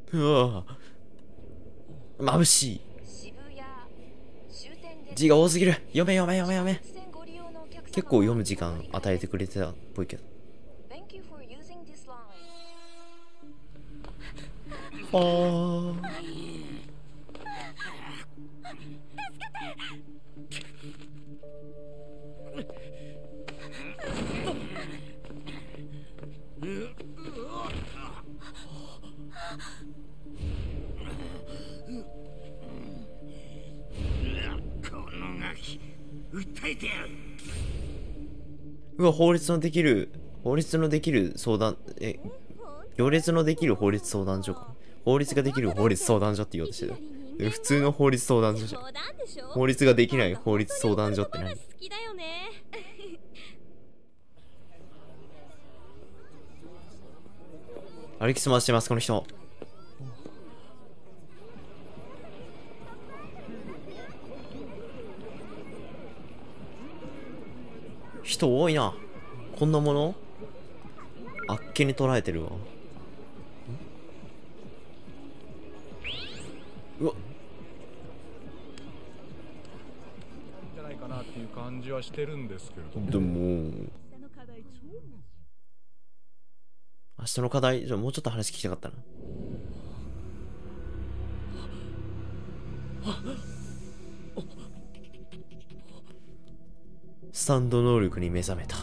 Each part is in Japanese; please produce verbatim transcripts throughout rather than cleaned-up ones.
うわぁ。眩しい。字が多すぎる。読め読め読め読め。結構読む時間与えてくれてたっぽいけど。あー。うわ、法律のできる、法律のできる相談、え、行列のできる法律相談所か。法律ができる法律相談所って言おうとしてる。普通の法律相談所じゃん。法律ができない法律相談所って何？歩きすましてます、この人。人多いな。こんなものあっけに捉えてるわ。うわっ。 じゃないかなっていう感じはしてるんですけれども。 でも、明日の課題、じゃあもうちょっと話聞きたかったな。スタンド能力に目覚めた。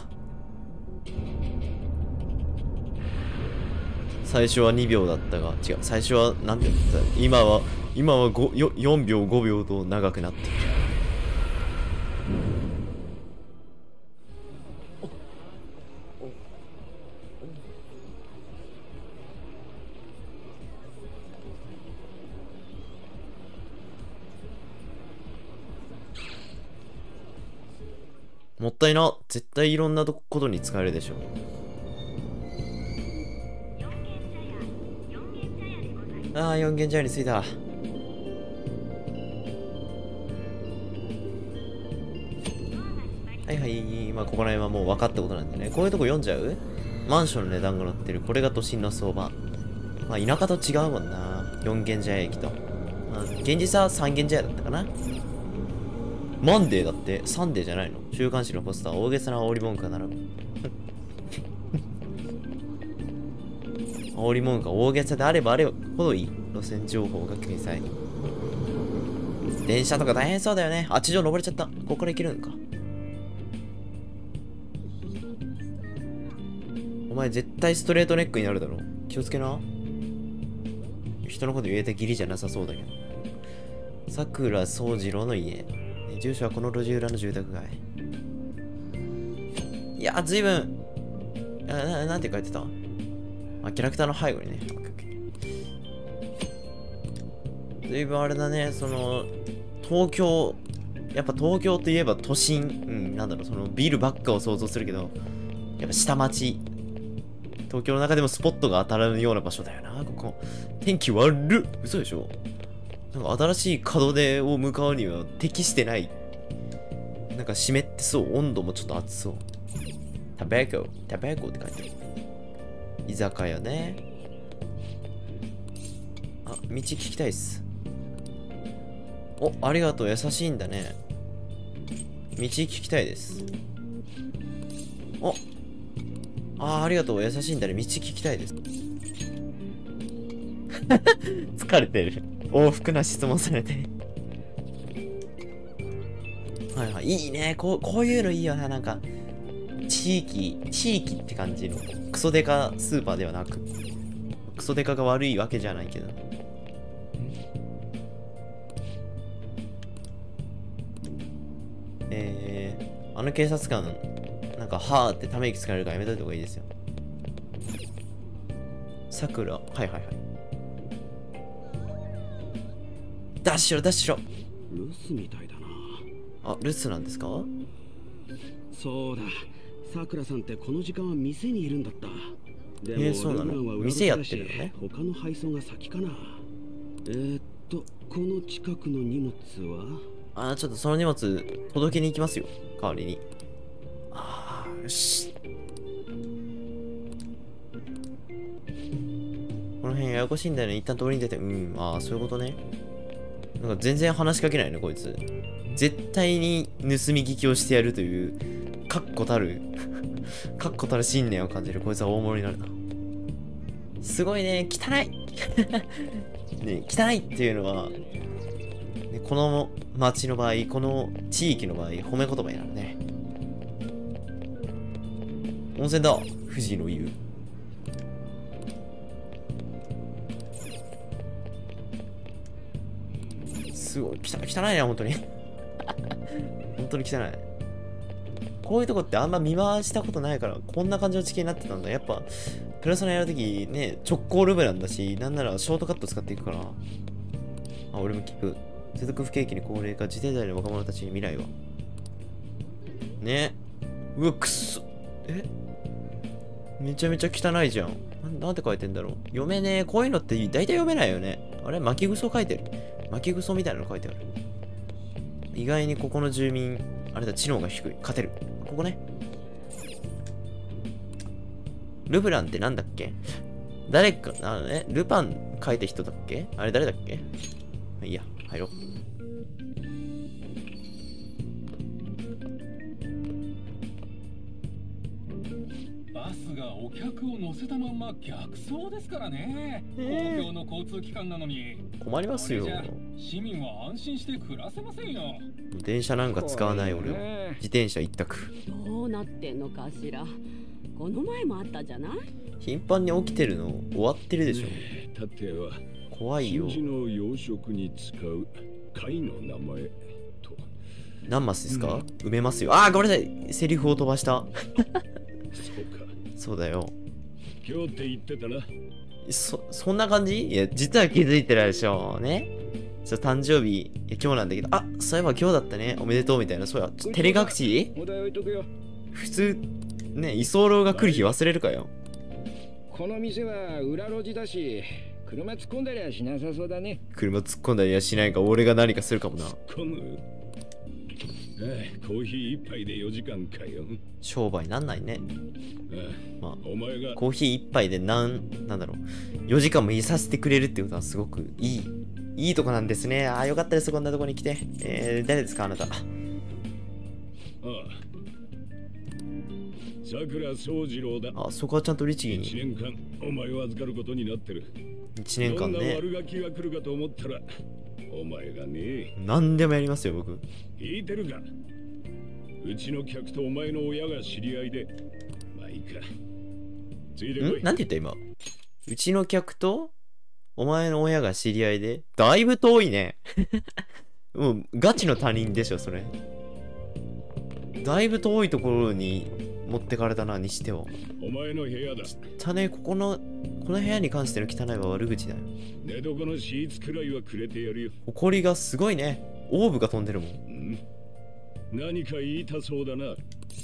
最初はにびょうだったが、違う、最初は何秒だった？今は、今はごよよんびょう、ごびょうと長くなっている。もったいな。絶対いろんなことに使えるでしょ。ああ、四軒茶屋に着いた。はいはい。まあ、ここら辺はもう分かったことなんでね。こういうとこ読んじゃう？マンションの値段が載ってる。これが都心の相場。まあ、田舎と違うもんな。四軒茶屋駅と。まあ、現実は三軒茶屋だったかな。マンデーだって、サンデーじゃないの？週刊誌のポスター、大げさな煽り文句が並ぶ。煽り文句が大げさであればあれほどいい。路線情報が掲載。電車とか大変そうだよね。あ、地上登れちゃった。ここから行けるんか。お前絶対ストレートネックになるだろ。気をつけな。人のこと言えた義理じゃなさそうだけど。桜宗次郎の家。住所はこの路地裏の住宅街。いや、ずいぶん。な、な、なんて書いてた？あ、キャラクターの背後にね。ずいぶんあれだね、その、東京、やっぱ東京といえば都心、うん、なんだろう、そのビルばっかを想像するけど、やっぱ下町。東京の中でもスポットが当たるような場所だよな、ここ。天気悪っ。嘘でしょ？なんか新しい門出を向かうには適してない。なんか湿ってそう。温度もちょっと暑そう。タバコ、タバコって書いてある。居酒屋ね。あ、道聞きたいっす。お、ありがとう。優しいんだね。道聞きたいです。お、あー、ありがとう。優しいんだね。道聞きたいです。疲れてる。往復な質問されて。はいはい。いいね。こう、こういうのいいよな。なんか、地域、地域って感じの。クソデカスーパーではなく。クソデカが悪いわけじゃないけど。えー、あの警察官、なんか、はーってため息つかれるからやめといた方がいいですよ。さくら、はいはいはい。ダッシュろ、ダッシュろ。 留守みたいだな。 あ、留守なんですか？ そうだ。さくらさんってこの時間は店にいるんだった。でもえー、そうなの？店やってるのね。 他の配送が先かな。えー、っと、この近くの荷物は？ あー、ちょっとその荷物届けに行きますよ。代わりに。あー、よし。ここの辺ややこしいんだよね。一旦通りに出て。うん、ああ、そういうことね。なんか全然話しかけないね、こいつ。絶対に盗み聞きをしてやるという、確固たる、確固たる信念を感じる。こいつは大物になるな。すごいね、汚いね、汚いっていうのは、ね、この町の場合、この地域の場合、褒め言葉になるね。温泉だ、富士の湯。すごい、汚い、汚いな、本当に。本当に汚い。こういうとこってあんま見回したことないから、こんな感じの地形になってたんだ。やっぱ、プラスナやるときね、直行ルブなんだし、なんならショートカット使っていくから。あ、俺も聞く。世俗不景気に高齢化、自転車の若者たちに未来は。ね。うわ、くっそ。えめちゃめちゃ汚いじゃん。な、なんて書いてんだろう。読めねえ。こういうのって大体読めないよね。あれ巻きぐそ書いてる。巻きぐそみたいなの書いてある。意外にここの住民、あれだ、知能が低い。勝てる。ここね。ルブランってなんだっけ？誰か、あのね、ルパン書いた人だっけ？あれ誰だっけ？いいや、入ろう。 バスがお客を乗せたまんま逆走ですからね。 えー、 公共の交通機関なのに。 困りますよ。 市民は安心して暮らせませんよ。 電車なんか使わない俺は。自転車一択。 どうなってんのかしら。この前もあったじゃない？ 頻繁に起きてるの終わってるでしょ。 たては怖いよ。 真珠の養殖に使う貝の名前と。 何マスですか？うん、埋めますよ。あー、ごめんなさい。セリフを飛ばした。 そうか。 そうだよ。 今日って言ってたな。 そ、そんな感じ？いや、実は気づいてないでしょ。ね。ちょ、誕生日、いや、今日なんだけど、あ、そういえば今日だったね。おめでとうみたいな。そうや、照れ隠し？普通、ね、居候が来る日忘れるかよ。 この店は裏路地だし、車突っ込んだりはしなさそうだね。 車突っ込んだりはしないか、俺が何かするかもな。突っ込む？ああ、コーヒー一杯でよじかんかよ。 商売なんないね。 ああ、まあ、お前がコーヒー一杯でなん、なんだろう、よじかんもいさせてくれるってことはすごくいい、いいとこなんですね。ああ、よかったです、こんなとこに来て。えー、誰ですか、あなた。ああ。 桜宗次郎だ。 あ、そこはちゃんと律儀に。 一年間、お前を預かることになってる。 一年間ね。 どんな悪ガキが来るかと思ったら、お前がね。 何でもやりますよ、僕。 聞いてるか？うちの客とお前の親が知り合いで。まあいいか。ついでこい。 ん？なんて言った今。うちの客とお前の親が知り合いで。だいぶ遠いね。もうガチの他人でしょ、それ。だいぶ遠いところに持ってかれたな、にしては。 お前の部屋だ。 汚ね、ここの、この部屋に関しての汚いは悪口だよ。 寝床のシーツくらいはくれてやるよ。 埃がすごいね。オーブが飛んでるもん。 ん？何か言いたそうだな。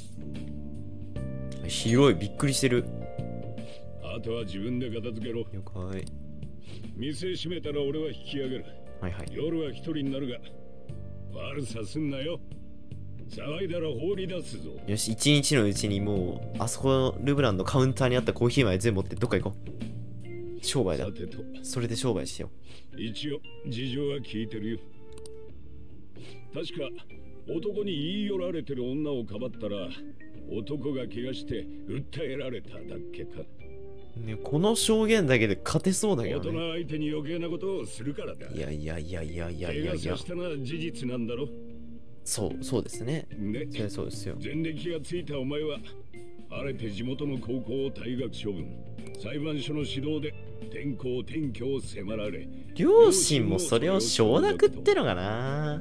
広い、びっくりしてる。 あとは自分で片付けろ。 了解。 店閉めたら俺は引き上げる。 はいはい。 夜は一人になるが、悪さすんなよ。騒いだら放り出すぞ。 よし、一日のうちにもう、あそこのルブランのカウンターにあったコーヒー豆全部持ってどっか行こう。商売だ。それで商売しよう。一応、事情は聞いてるよ。確か、男に言い寄られてる女をかばったら、男が怪我して訴えられただっけか。 ね、この証言だけで勝てそうだけどね。 大人相手に余計なことをするからだ。 いやいやいやいやいやいやいや。 怪我させたのは事実なんだろ。 そう、そうですね。 ね、 それそうですよ。 前歴がついたお前は、晴れて地元の高校を退学処分。裁判所の指導で転校転居を迫られ。 両親もそれを承諾ってのかな。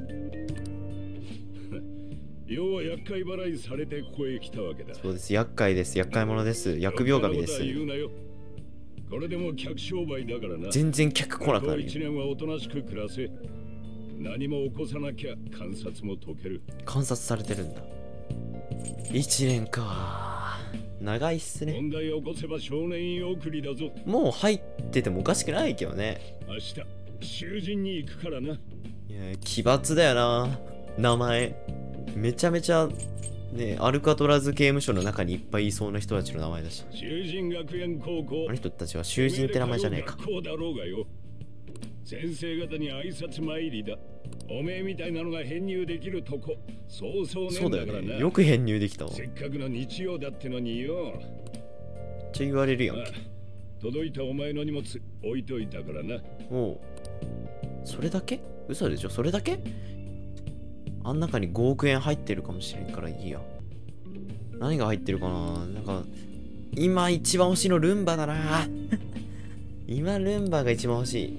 要は厄介払いされてここへ来たわけだ。 そうです、厄介です。厄介者です。疫病神です。 これでも客商売だからな。 全然客来なくなる。 一年はおとなしく暮らせ。何も起こさなきゃ観察も解ける。 観察されてるんだ。一年か。長いっすね。 問題を起こせば少年院送りだぞ。 もう入っててもおかしくないけどね。 明日囚人に行くからな。いや、奇抜だよな。名前。めちゃめちゃねえ、アルカトラズ刑務所の中にいっぱいいそうな人たちの名前だし。 囚人学園高校。 あの人たちは囚人って名前じゃねえか。 学校だろうがよ。先生方に挨拶参りだ。おめえみたいなのが編入できるとこ、そうそうねそうだえんだからな。 よね。よく編入できたわ。 せっかくの日曜だってのによ。 ちょ言われるやんあけ。 届いたお前の荷物置いといたからな。 おう。それだけ？嘘でしょ？それだけ？あん中にごおくえん入ってるかもしれんからいいや。何が入ってるかな？なんか、今一番欲しいのルンバだな。今ルンバが一番欲しい。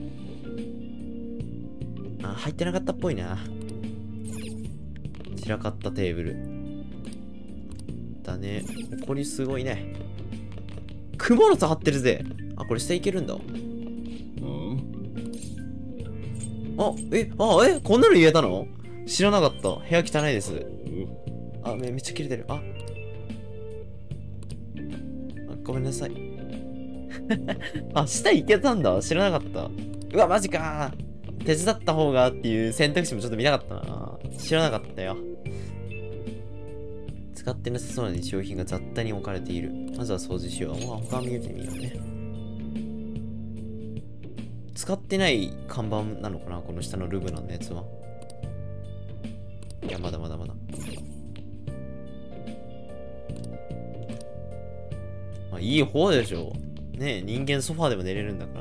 あ、入ってなかったっぽいな。散らかったテーブル。だね。ここにすごいね。クモの巣張ってるぜ。あ、これ下行けるんだ。あ、え、あ、え、こんなの言えたの？知らなかった。部屋汚いです。あ、め、めっちゃ切れてる。あ。あ、ごめんなさい。あ、下行けたんだ。知らなかった。うわ、マジか。手伝った方がっていう選択肢もちょっと見なかったな。知らなかったよ。使ってなさそうな日用品が雑多に置かれている。まずは掃除しよう。まあ、他見てみようね。使ってない看板なのかな、この下のルブナのやつは。いや、まだまだまだ。まあ、いい方でしょ。ねえ、人間ソファーでも寝れるんだから。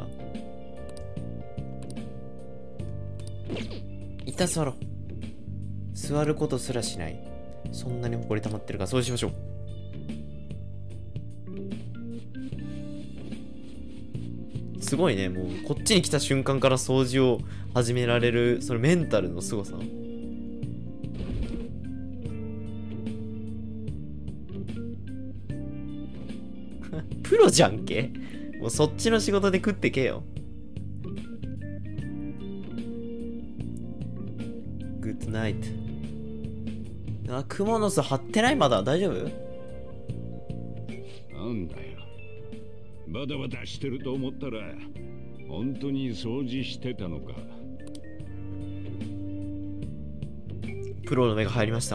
一旦座ろう。座ることすらしない。そんなに埃溜まってるから、そうしましょう。すごいね、もうこっちに来た瞬間から掃除を始められる、そのメンタルのすごさ。プロじゃんけ。もうそっちの仕事で食ってけよ。グッドナイト。あ、クモの巣張ってない？まだ大丈夫？ なんだよ。バタバタしてると思ったら、本当に掃除してたのか。 プロの目が入りました。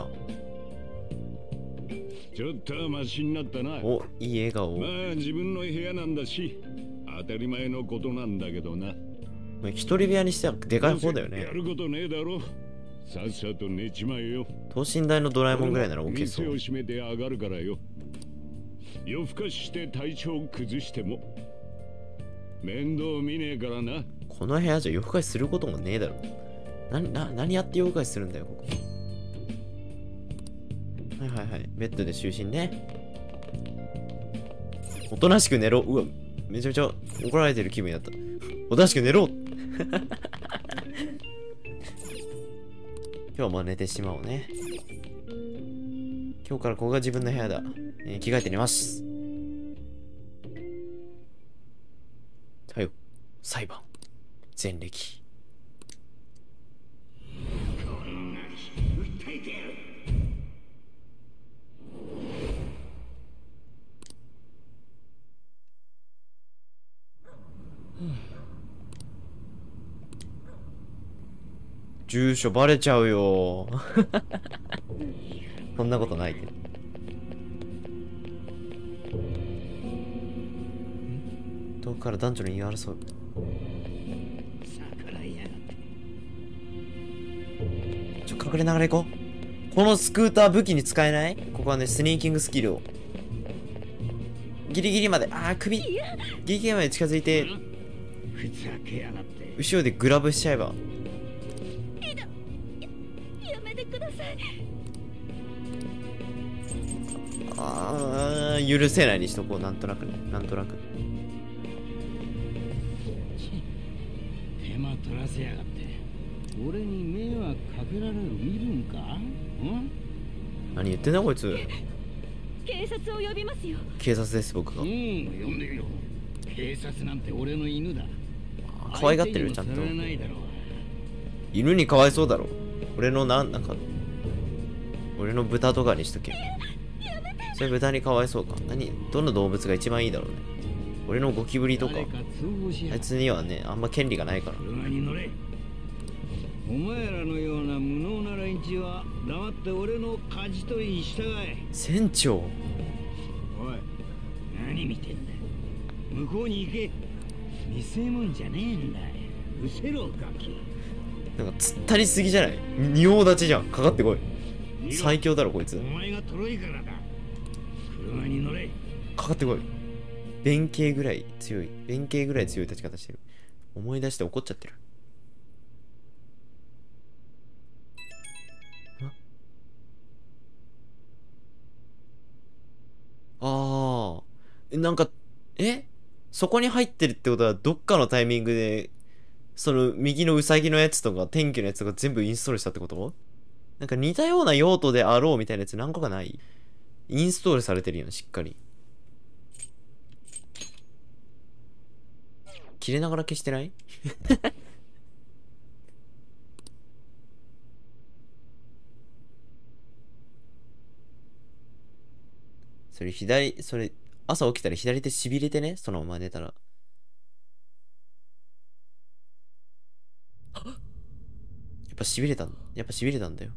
ちょっとはマシになったな。 お、いい笑顔。 まあ自分の部屋なんだし、当たり前のことなんだけどな。 一人部屋にしてはでかい方だよね。 やることねえだろ。さっさと寝ちまえよ。 等身大のドラえもんぐらいなら OK そう。 店を閉めて上がるからよ。夜更かしして体調崩しても面倒見ねえからな。 この部屋じゃ夜更かしすることもねえだろ。な、な、何やって夜更かしするんだよ、ここ。はいはいはい。ベッドで就寝ね。おとなしく寝ろ。うわ、めちゃめちゃ怒られてる気分になった。おとなしく寝ろ今日も寝てしまおうね。今日からここが自分の部屋だ。えー、着替えて寝ます。はいよ。裁判。前歴。住所バレちゃうよ。そんなことないけど。遠くから男女の言い争う。ちょ、隠れながら行こう。このスクーター武器に使えない？ここはね、スニーキングスキルを。ギリギリまで、あー、首。ギリギリまで近づいて、後ろでグラブしちゃえば。あー、許せないにしとこう。なんとなくね。なんとなく。 手間取らせやがって。俺に迷惑かけられる見るんか？ん？ 何言ってんだこいつ。 警察を呼びますよ。 警察です、僕が。 うん、呼んでよ。警察なんて俺の犬だ。 可愛がってるよ、ちゃんと。犬にかわいそうだろ。俺のなん、なんか、俺の豚とかにしとけ。それ豚にかわいそうか。何、どの動物が一番いいだろうね。俺のゴキブリとか。あいつにはね、あんま権利がないから。 お前らのような無能な連中は黙って俺の舵取りに従え。 船長。 おい、何見てんだ。向こうに行け。見せ物じゃねえんだよ。うせろガキ。 なんかつったりすぎじゃない？仁王立ちじゃん。かかってこい。最強だろこいつ。 お前がトロいからだ。車に乗れ。 かかってこい。弁慶ぐらい強い。弁慶ぐらい強い立ち方してる。思い出して怒っちゃってる。ああ、なんか、えそこに入ってるってことは、どっかのタイミングで、その右のウサギのやつとか天気のやつとか全部インストールしたってこと？なんか似たような用途であろうみたいなやつ何個かない？インストールされてるよね、しっかり。切れながら消してない？それ左、それ、朝起きたら左手しびれてね、そのまま寝たら。やっぱしびれたん、やっぱしびれたんだよ。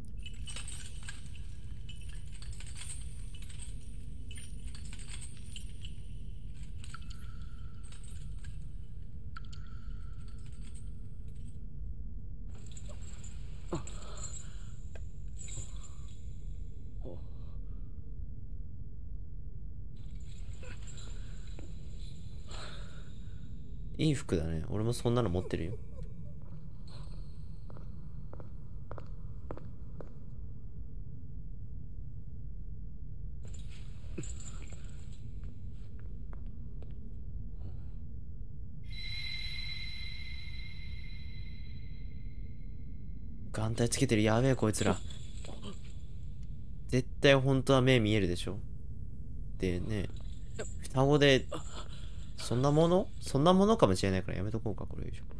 いい服だね。俺もそんなの持ってるよ。眼帯つけてる。やべえこいつら。絶対本当は目見えるでしょ。でね、双子でそんなものそんなものかもしれないからやめとこうか、これ以上。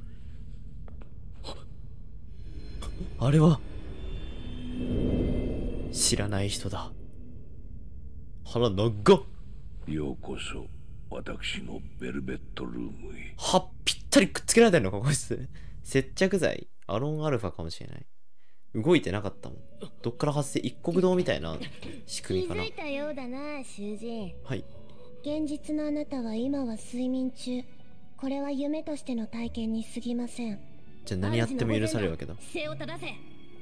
あれは知らない人だ。腹長っ。 ようこそ私のベルベットルームへ。 はぴったりくっつけられてるのかこいつ。接着剤アロンアルファかもしれない。動いてなかったもん。どっから発生、一国堂みたいな仕組みかな。 気づいたようだな、囚人。 はい。 現実のあなたは今は睡眠中。これは夢としての体験に過ぎません。 じゃあ何やっても許されるわけだ。 姿勢を正せ。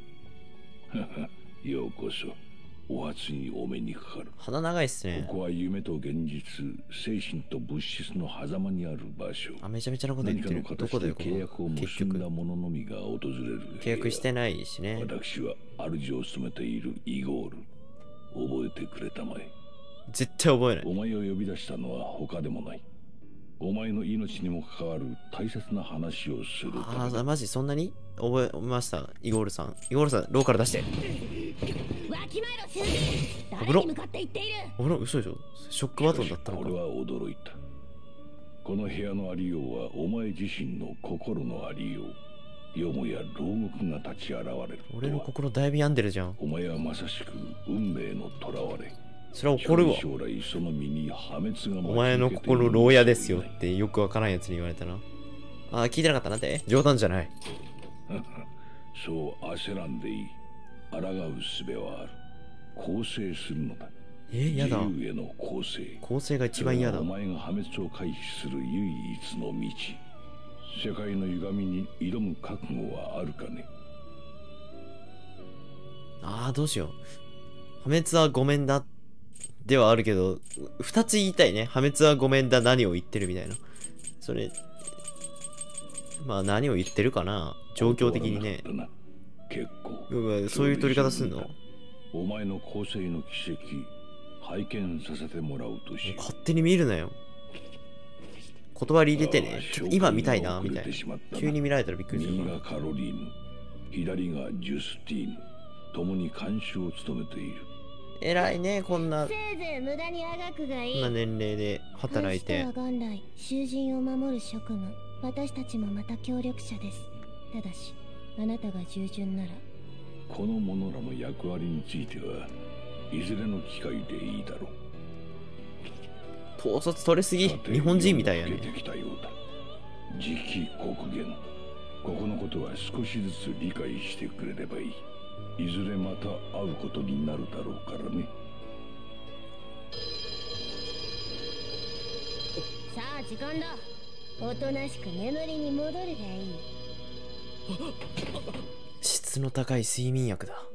ようこそお初にお目にかかる。 鼻長いっすね。 ここは夢と現実、精神と物質の狭間にある場所。 あ、めちゃめちゃなこと言ってる。どこだよここ。 契約を結んだ者のみが訪れる。 契約してないしね。 私は主を務めているイゴール。覚えてくれたまえ。 絶対覚えない。 お前を呼び出したのは他でもない。お前の命にも関わる大切な話をする。 ああ、マジそんなに覚えました。イゴールさん。イゴールさん、ローから出して。 わきまえろ、囚人。誰に向かって言っている。 おら、嘘でしょ。ショックバトンだったのか。 俺は驚いた。この部屋のありようはお前自身の心のありよう。よもや牢獄が立ち現れる。 俺の心だいぶ病んでるじゃん。 お前はまさしく運命の囚われ。 それは怒るわ。 将来その身に破滅が。 お前の心牢屋ですよってよくわからんやつに言われたな。ああ、聞いてなかったなって。冗談じゃない。 そう焦らんでいい。抗う術はある。更生するのだ。 えー、やだ。 自由への更生。 更生が一番嫌だ。 お前が破滅を回避する唯一の道。世界の歪みに挑む覚悟はあるかね。 ああ、どうしよう。破滅はごめんだではあるけど、二つ言いたいね。破滅はごめんだ、何を言ってるみたいな。それ、まあ何を言ってるかな。状況的にね。 結構。 そういう取り方すんの？ お前の更生の奇跡、拝見させてもらうとし。 勝手に見るなよ。断り入れてね。ちょっと今見たいな、みたいな。急に見られたらびっくりするから。 右がカロリーヌ、左がジュスティーヌ。共に監修を務めている。 偉いね、こんな。 せいぜい無駄にあがくがいい。 こんな年齢で働いて。 は元来囚人を守る職務。私たちもまた協力者です。ただし、あなたが従順なら。 この者らの役割についてはいずれの機会でいいだろう。統率取れすぎ。日本人みたいやね。 次期国元。 ここのことは少しずつ理解してくれればいい。いずれまた会うことになるだろうからね。 さあ時間だ。おとなしく眠りに戻るがいい。 質の高い睡眠薬だ。